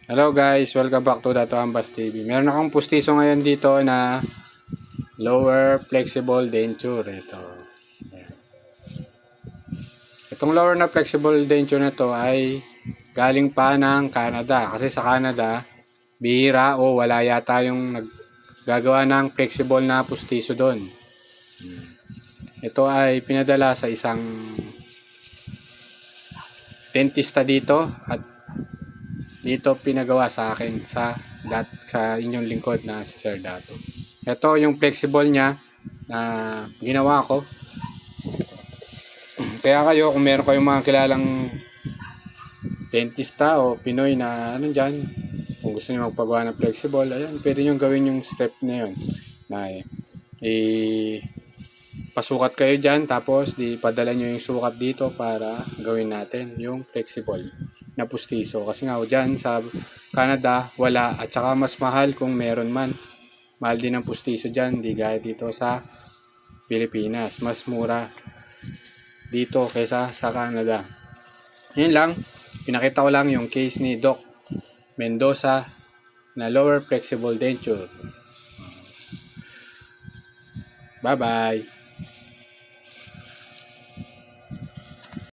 Hello guys, welcome back to Dato Ambas TV. Meron akong pustiso ngayon dito na lower flexible denture. Itong lower na flexible denture na to ay galing pa ng Canada. Kasi sa Canada, bihira o wala yata yung naggagawa ng flexible na pustiso doon. Ito ay pinadala sa isang dentista dito at dito pinagawa sa akin sa inyong lingkod na si Sir Dato. Ito yung flexible niya na ginawa ko. Kaya kayo, kung meron kayong mga kilalang dentista o Pinoy na dyan, kung gusto niyo magpagawa ng flexible, ayan, pwede nyo gawin yung step na yun. Na pasukat kayo dyan, tapos padala nyo yung sukat dito para gawin natin yung flexible na pustiso. Kasi nga dyan sa Canada, wala. At saka mas mahal kung meron man. Mahal din ang pustiso dyan, di gaya dito sa Pilipinas. Mas mura dito kaysa sa Canada. Yun lang, pinakita ko lang yung case ni Doc Mendoza na lower flexible denture. Bye bye.